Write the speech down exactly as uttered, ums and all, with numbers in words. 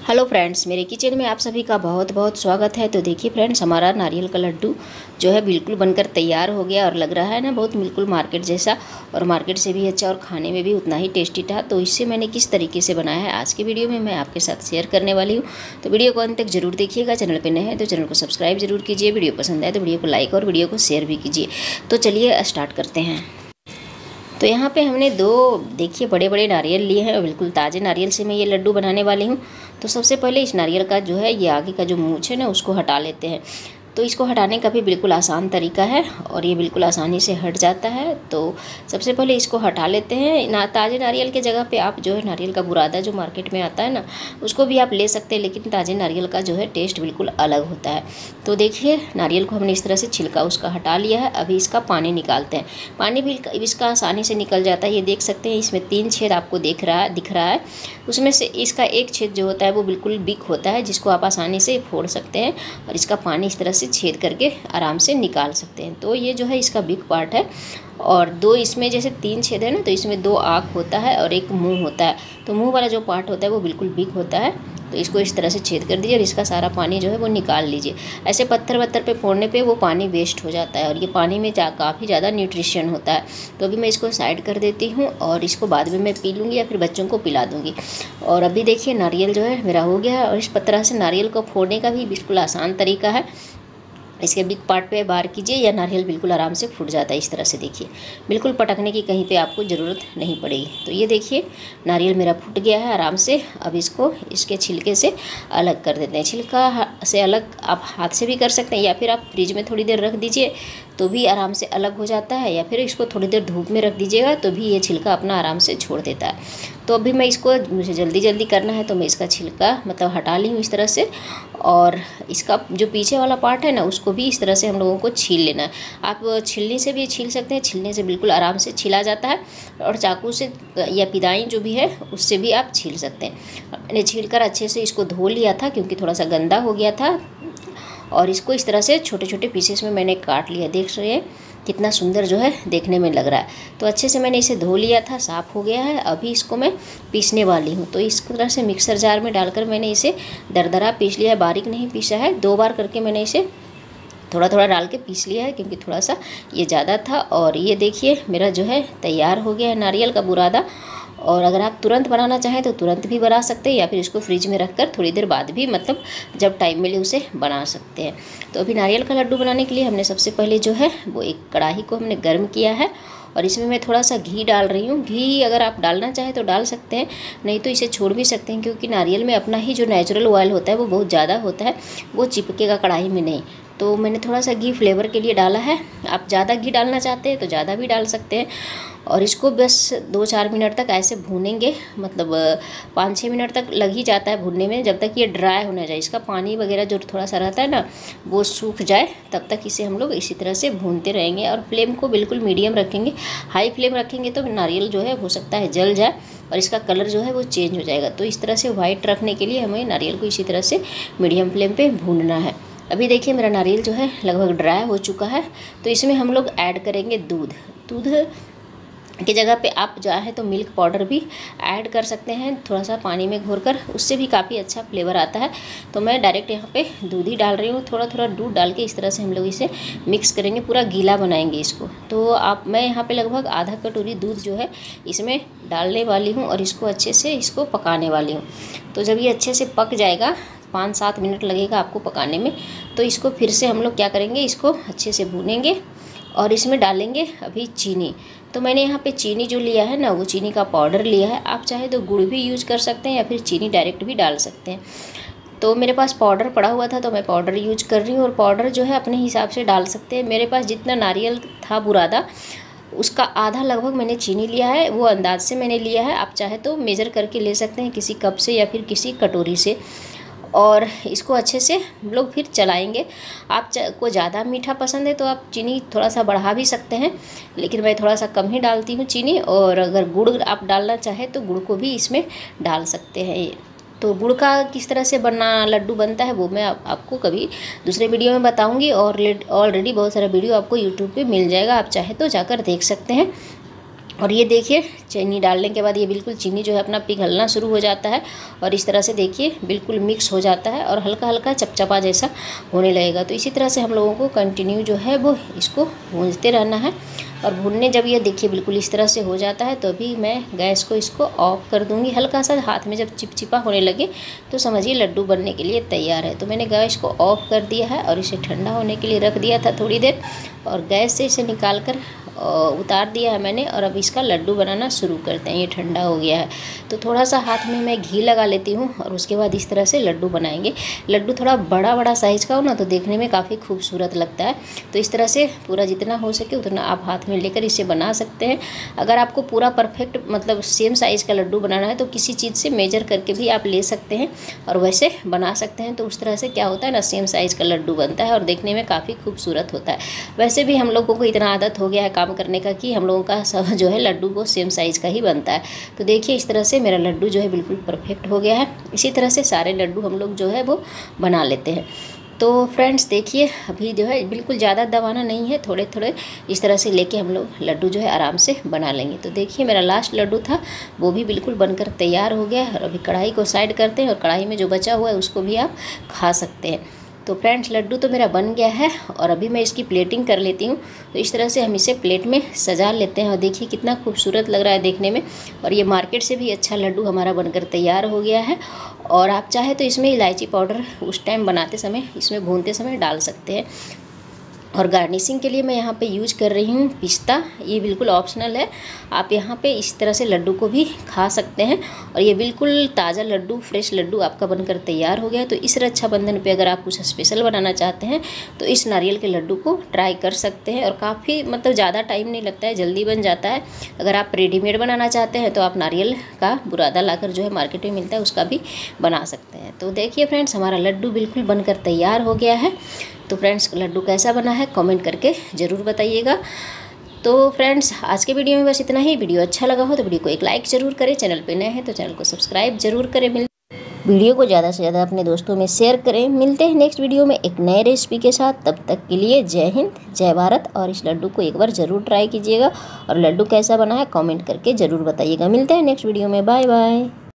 Hello friends, मेरे kitchen में आप सभी का बहुत बहुत स्वागत है। तो देखिए फ्रेंड्स, हमारा नारियल का लड्डू जो है बिल्कुल बनकर तैयार हो गया और लग रहा है ना बहुत बिल्कुल मार्केट जैसा, और मार्केट से भी अच्छा और खाने में भी उतना ही टेस्टी था। तो इससे मैंने किस तरीके से बनाया है आज के वीडियो में मैं आपके साथ शेयर करने वाली हूँ। तो वीडियो को अंत तक जरूर देखिएगा। चैनल पर नए हैं तो चैनल को सब्सक्राइब जरूर कीजिए। वीडियो पसंद आए तो वीडियो को लाइक और वीडियो को शेयर भी कीजिए। तो चलिए स्टार्ट करते हैं। तो यहाँ पे हमने दो देखिए बड़े बड़े नारियल लिए हैं और बिल्कुल ताज़े नारियल से मैं ये लड्डू बनाने वाली हूँ। तो सबसे पहले इस नारियल का जो है ये आगे का जो मूंछ है ना उसको हटा लेते हैं। तो इसको हटाने का भी बिल्कुल आसान तरीका है और ये बिल्कुल आसानी से हट जाता है। तो सबसे पहले इसको हटा लेते हैं। ना ताज़े नारियल के जगह पे आप जो है नारियल का बुरादा जो मार्केट में आता है ना उसको भी आप ले सकते हैं, लेकिन ताज़े नारियल का जो है टेस्ट बिल्कुल अलग होता है। तो देखिए नारियल को हमने इस तरह से छिलका उसका हटा लिया है। अभी इसका पानी निकालते हैं। पानी भी इसका आसानी से निकल जाता है। ये देख सकते हैं इसमें तीन छेद आपको देख रहा है दिख रहा है। उसमें से इसका एक छेद जो होता है वो बिल्कुल बिक होता है, जिसको आप आसानी से फोड़ सकते हैं और इसका पानी इस तरह से छेद करके आराम से निकाल सकते हैं। तो ये जो है इसका बिग पार्ट है। और दो इसमें जैसे तीन छेद है ना, तो इसमें दो आँख होता है और एक मुंह होता है। तो मुंह वाला जो पार्ट होता है वो बिल्कुल बिग होता है। तो इसको इस तरह से छेद कर दीजिए और इसका सारा पानी जो है वो निकाल लीजिए। ऐसे पत्थर वत्थर पे फोड़ने पे वो पानी वेस्ट हो जाता है और ये पानी में जा काफ़ी ज़्यादा न्यूट्रिशन होता है। तो अभी मैं इसको साइड कर देती हूँ और इसको बाद में मैं पी लूँगी या फिर बच्चों को पिला दूँगी। और अभी देखिए नारियल जो है मेरा हो गया है और इस तरह से नारियल को फोड़ने का भी बिल्कुल आसान तरीका है। इसके बिग पार्ट पे बार कीजिए या नारियल बिल्कुल आराम से फूट जाता है। इस तरह से देखिए बिल्कुल पटकने की कहीं पे आपको ज़रूरत नहीं पड़ेगी। तो ये देखिए नारियल मेरा फूट गया है आराम से। अब इसको इसके छिलके से अलग कर देते हैं। छिलका से अलग आप हाथ से भी कर सकते हैं या फिर आप फ्रिज में थोड़ी देर रख दीजिए तो भी आराम से अलग हो जाता है, या फिर इसको थोड़ी देर धूप में रख दीजिएगा तो भी ये छिलका अपना आराम से छोड़ देता है। तो अभी मैं इसको मुझे जल्दी जल्दी करना है तो मैं इसका छिलका मतलब हटा ली हूँ इस तरह से। और इसका जो पीछे वाला पार्ट है ना उसको भी इस तरह से हम लोगों को छील लेना है। आप छीलने से भी छील सकते हैं, छीलने से बिल्कुल आराम से छिला जाता है, और चाकू से या पिदाई जो भी है उससे भी आप छील सकते हैं। मैंने छील कर अच्छे से इसको धो लिया था क्योंकि थोड़ा सा गंदा हो गया था, और इसको इस तरह से छोटे छोटे पीसेस में मैंने काट लिया। देख रहे हैं कितना सुंदर जो है देखने में लग रहा है। तो अच्छे से मैंने इसे धो लिया था, साफ़ हो गया है। अभी इसको मैं पीसने वाली हूँ। तो इस तरह से मिक्सर जार में डालकर मैंने इसे दरदरा पीस लिया है, बारीक नहीं पीसा है। दो बार करके मैंने इसे थोड़ा थोड़ा डाल के पीस लिया है क्योंकि थोड़ा सा ये ज़्यादा था। और ये देखिए मेरा जो है तैयार हो गया है नारियल का बुरादा। और अगर आप तुरंत बनाना चाहें तो तुरंत भी बना सकते हैं या फिर इसको फ्रिज में रखकर थोड़ी देर बाद भी मतलब जब टाइम मिले उसे बना सकते हैं। तो अभी नारियल का लड्डू बनाने के लिए हमने सबसे पहले जो है वो एक कढ़ाई को हमने गर्म किया है और इसमें मैं थोड़ा सा घी डाल रही हूँ। घी अगर आप डालना चाहें तो डाल सकते हैं, नहीं तो इसे छोड़ भी सकते हैं क्योंकि नारियल में अपना ही जो नेचुरल ऑयल होता है वो बहुत ज़्यादा होता है, वो चिपकेगा कढ़ाई में नहीं। तो मैंने थोड़ा सा घी फ्लेवर के लिए डाला है। आप ज़्यादा घी डालना चाहते हैं तो ज़्यादा भी डाल सकते हैं। और इसको बस दो चार मिनट तक ऐसे भूनेंगे, मतलब पाँच छः मिनट तक लग ही जाता है भूनने में, जब तक ये ड्राई होना जाए। इसका पानी वगैरह जो थोड़ा सा रहता है ना वो सूख जाए तब तक इसे हम लोग इसी तरह से भूनते रहेंगे। और फ्लेम को बिल्कुल मीडियम रखेंगे। हाई फ्लेम रखेंगे तो नारियल जो है हो सकता है जल जाए और इसका कलर जो है वो चेंज हो जाएगा। तो इस तरह से वाइट रखने के लिए हमें नारियल को इसी तरह से मीडियम फ्लेम पर भूनना है। अभी देखिए मेरा नारियल जो है लगभग ड्राई हो चुका है। तो इसमें हम लोग ऐड करेंगे दूध। दूध की जगह पे आप चाहे तो मिल्क पाउडर भी ऐड कर सकते हैं, थोड़ा सा पानी में घोरकर, उससे भी काफ़ी अच्छा फ्लेवर आता है। तो मैं डायरेक्ट यहाँ पे दूध ही डाल रही हूँ। थोड़ा थोड़ा दूध डाल के इस तरह से हम लोग इसे मिक्स करेंगे, पूरा गीला बनाएंगे इसको। तो आप मैं यहाँ पे लगभग आधा कटोरी दूध जो है इसमें डालने वाली हूँ और इसको अच्छे से इसको पकाने वाली हूँ। तो जब ये अच्छे से पक जाएगा, पाँच सात मिनट लगेगा आपको पकाने में, तो इसको फिर से हम लोग क्या करेंगे, इसको अच्छे से भूनेंगे और इसमें डालेंगे अभी चीनी। तो मैंने यहाँ पे चीनी जो लिया है ना वो चीनी का पाउडर लिया है। आप चाहे तो गुड़ भी यूज़ कर सकते हैं या फिर चीनी डायरेक्ट भी डाल सकते हैं। तो मेरे पास पाउडर पड़ा हुआ था तो मैं पाउडर यूज कर रही हूँ, और पाउडर जो है अपने हिसाब से डाल सकते हैं। मेरे पास जितना नारियल था बुरादा उसका आधा लगभग मैंने चीनी लिया है, वो अंदाज से मैंने लिया है। आप चाहे तो मेज़र करके ले सकते हैं किसी कप से या फिर किसी कटोरी से। और इसको अच्छे से हम लोग फिर चलाएंगे। आप को ज़्यादा मीठा पसंद है तो आप चीनी थोड़ा सा बढ़ा भी सकते हैं, लेकिन मैं थोड़ा सा कम ही डालती हूँ चीनी। और अगर गुड़ आप डालना चाहें तो गुड़ को भी इसमें डाल सकते हैं। तो गुड़ का किस तरह से बना लड्डू बनता है वो मैं आप, आपको कभी दूसरे वीडियो में बताऊंगी। और ऑलरेडी बहुत सारा वीडियो आपको यूट्यूब पे मिल जाएगा, आप चाहे तो जाकर देख सकते हैं। और ये देखिए चीनी डालने के बाद ये बिल्कुल चीनी जो है अपना पिघलना शुरू हो जाता है और इस तरह से देखिए बिल्कुल मिक्स हो जाता है और हल्का हल्का चपचपा जैसा होने लगेगा। तो इसी तरह से हम लोगों को कंटिन्यू जो है वो इसको भूनते रहना है। और भूनने जब ये देखिए बिल्कुल इस तरह से हो जाता है तो अभी मैं गैस को इसको ऑफ कर दूंगी। हल्का सा हाथ में जब चिपचिपा होने लगे तो समझिए लड्डू बनने के लिए तैयार है। तो मैंने गैस को ऑफ कर दिया है और इसे ठंडा होने के लिए रख दिया था थोड़ी देर, और गैस से इसे निकाल कर उतार दिया है मैंने। और अब इसका लड्डू बनाना शुरू करते हैं। ये ठंडा हो गया है तो थोड़ा सा हाथ में मैं घी लगा लेती हूँ और उसके बाद इस तरह से लड्डू बनाएंगे। लड्डू थोड़ा बड़ा बड़ा साइज़ का हो ना तो देखने में काफ़ी खूबसूरत लगता है। तो इस तरह से पूरा जितना हो सके उतना आप हाथ में लेकर इसे बना सकते हैं। अगर आपको पूरा परफेक्ट मतलब सेम साइज़ का लड्डू बनाना है तो किसी चीज़ से मेजर करके भी आप ले सकते हैं और वैसे बना सकते हैं। तो उस तरह से क्या होता है ना, सेम साइज़ का लड्डू बनता है और देखने में काफ़ी खूबसूरत होता है। वैसे भी हम लोगों को इतना आदत हो गया है काम करने का कि हम लोगों का सब जो है लड्डू वो सेम साइज़ का ही बनता है। तो देखिए इस तरह से मेरा लड्डू जो है बिल्कुल परफेक्ट हो गया है। इसी तरह से सारे लड्डू हम लोग जो है वो बना लेते हैं। तो फ्रेंड्स देखिए अभी जो है बिल्कुल ज़्यादा दबाना नहीं है, थोड़े थोड़े इस तरह से लेके हम लोग लड्डू जो है आराम से बना लेंगे। तो देखिए मेरा लास्ट लड्डू था वो भी बिल्कुल बनकर तैयार हो गया है। और अभी कढ़ाई को साइड करते हैं और कढ़ाई में जो बचा हुआ है उसको भी आप खा सकते हैं। तो फ्रेंड्स लड्डू तो मेरा बन गया है और अभी मैं इसकी प्लेटिंग कर लेती हूँ। तो इस तरह से हम इसे प्लेट में सजा लेते हैं और देखिए कितना खूबसूरत लग रहा है देखने में। और ये मार्केट से भी अच्छा लड्डू हमारा बनकर तैयार हो गया है। और आप चाहे तो इसमें इलायची पाउडर उस टाइम बनाते समय, इसमें भूनते समय डाल सकते हैं। और गार्निशिंग के लिए मैं यहाँ पे यूज कर रही हूँ पिस्ता। ये बिल्कुल ऑप्शनल है, आप यहाँ पे इस तरह से लड्डू को भी खा सकते हैं। और ये बिल्कुल ताज़ा लड्डू, फ्रेश लड्डू आपका बनकर तैयार हो गया है। तो इस रक्षाबंधन पे अगर आप कुछ स्पेशल बनाना चाहते हैं तो इस नारियल के लड्डू को ट्राई कर सकते हैं। और काफ़ी मतलब ज़्यादा टाइम नहीं लगता है, जल्दी बन जाता है। अगर आप रेडीमेड बनाना चाहते हैं तो आप नारियल का बुरादा लाकर जो है मार्केट में मिलता है उसका भी बना सकते हैं। तो देखिए फ्रेंड्स हमारा लड्डू बिल्कुल बनकर तैयार हो गया है। तो फ्रेंड्स लड्डू कैसा बना है कमेंट करके ज़रूर बताइएगा। तो फ्रेंड्स आज के वीडियो में बस इतना ही। वीडियो अच्छा लगा हो तो वीडियो को एक लाइक ज़रूर करें, चैनल पे नए हैं तो चैनल को सब्सक्राइब जरूर करें। मिल वीडियो को ज़्यादा से ज़्यादा अपने दोस्तों में शेयर करें। मिलते हैं नेक्स्ट वीडियो में एक नए रेसिपी के साथ। तब तक के लिए जय हिंद, जय भारत। और इस लड्डू को एक बार ज़रूर ट्राई कीजिएगा और लड्डू कैसा बना है कमेंट करके ज़रूर बताइएगा। मिलते हैं नेक्स्ट वीडियो में, बाय बाय।